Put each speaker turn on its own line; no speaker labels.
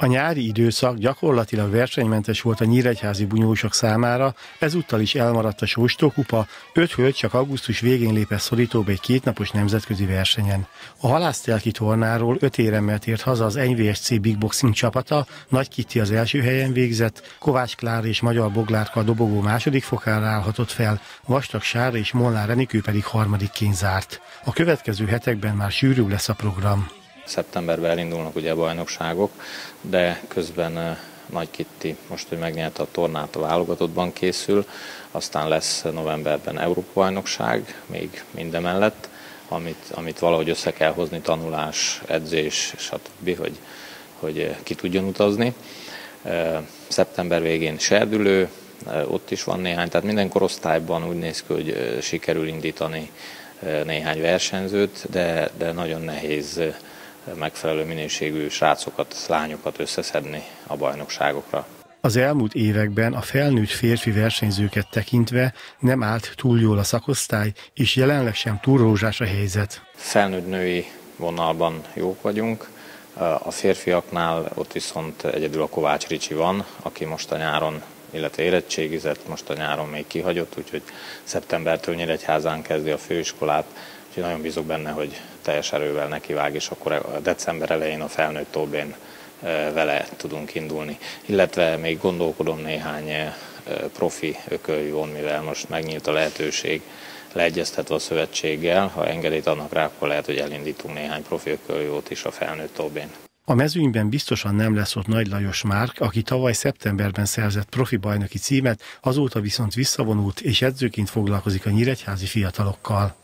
A nyári időszak gyakorlatilag versenymentes volt a nyíregyházi bunyósok számára, ezúttal is elmaradt a Sóstókupa, 5 hölgy csak augusztus végén lépett szorítóba egy 2 napos nemzetközi versenyen. A halásztelki tornáról 5 éremmel tért haza az NVSC Big Boxing csapata, Nagy Kitti az első helyen végzett, Kovács Klára és Magyar Boglárka a dobogó második fokára állhatott fel, Vastag Sára és Molnár Enikő pedig harmadikként zárt. A következő hetekben már sűrűbb lesz a program.
Szeptemberben elindulnak ugye a bajnokságok, de közben Nagy Kitti most, hogy megnyerte a tornát, a válogatottban készül, aztán lesz novemberben Európa-bajnokság, még mindemellett, amit valahogy össze kell hozni, tanulás, edzés, stb., hogy ki tudjon utazni. Szeptember végén Serdülő, ott is van néhány, tehát minden korosztályban úgy néz ki, hogy sikerül indítani néhány versenyzőt, de nagyon nehéz megfelelő minőségű srácokat, lányokat összeszedni a bajnokságokra.
Az elmúlt években a felnőtt férfi versenyzőket tekintve nem állt túl jól a szakosztály, és jelenleg sem túl rózsás a helyzet.
Felnőtt női vonalban jók vagyunk, a férfiaknál ott viszont egyedül a Kovács Ricsi van, aki most a nyáron, illetve érettségizett, most a nyáron még kihagyott, úgyhogy szeptembertől Nyíregyházán kezdi a főiskolát, úgyhogy nagyon bízok benne, hogy teljes erővel nekivág, és akkor a december elején a felnőtt tóbén vele tudunk indulni. Illetve még gondolkodom néhány profi ököljón, mivel most megnyílt a lehetőség, leegyeztetve a szövetséggel, ha engedélyt adnak rá, akkor lehet, hogy elindítunk néhány profi ököljót is a felnőtt tóbén.
A mezőnyben biztosan nem lesz ott Nagy Lajos Márk, aki tavaly szeptemberben szerzett profi bajnoki címet, azóta viszont visszavonult és edzőként foglalkozik a nyíregyházi fiatalokkal.